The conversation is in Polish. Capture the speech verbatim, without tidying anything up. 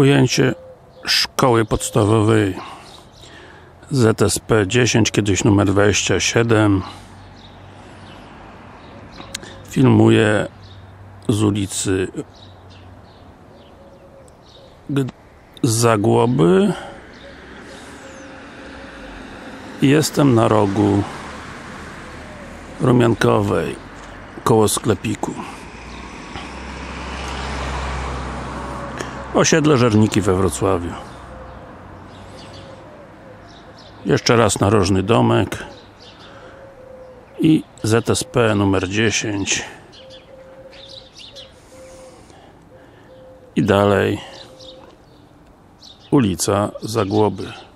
Ujęcie szkoły podstawowej Z S P dziesięć, kiedyś numer dwadzieścia siedem. Filmuję z ulicy z Zagłoby. Jestem na rogu Rumiankowej koło sklepiku. Osiedle Żerniki we Wrocławiu. Jeszcze raz narożny domek i Z S P numer dziesięć i dalej ulica Zagłoby.